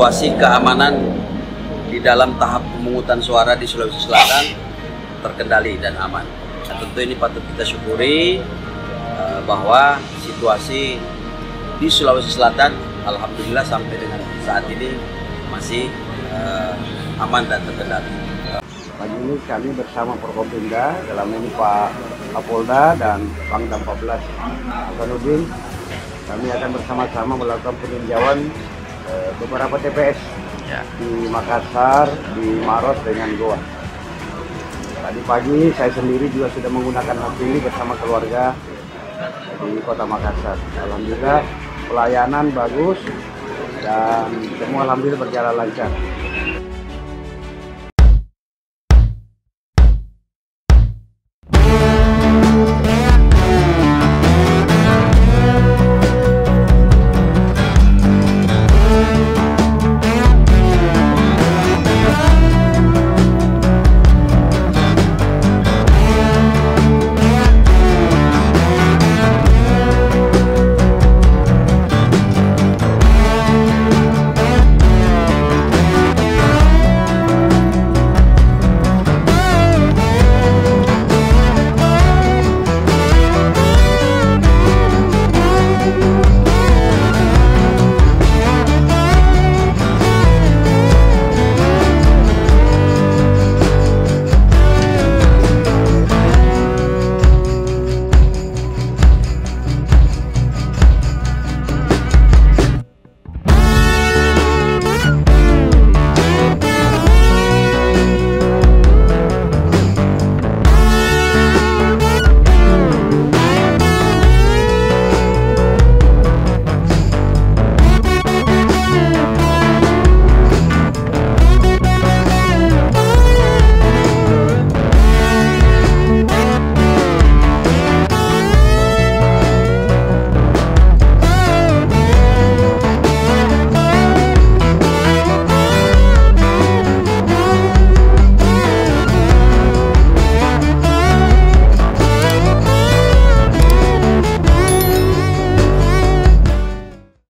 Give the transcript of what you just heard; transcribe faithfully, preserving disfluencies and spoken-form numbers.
situasi keamanan di dalam tahap pemungutan suara di Sulawesi Selatan terkendali dan aman. Nah, tentu ini patut kita syukuri uh, bahwa situasi di Sulawesi Selatan alhamdulillah sampai dengan saat ini masih uh, aman dan terkendali. Pagi ini kami bersama Forkopimda, dalam ini Pak Kapolda dan Pangdam empat belas Hasanuddin, kami akan bersama-sama melakukan peninjauan eh, beberapa T P S ya, di Makassar, di Maros dengan Goa. Tadi pagi saya sendiri juga sudah menggunakan hak pilih bersama keluarga di Kota Makassar. Alhamdulillah pelayanan bagus dan semua alhamdulillah berjalan lancar.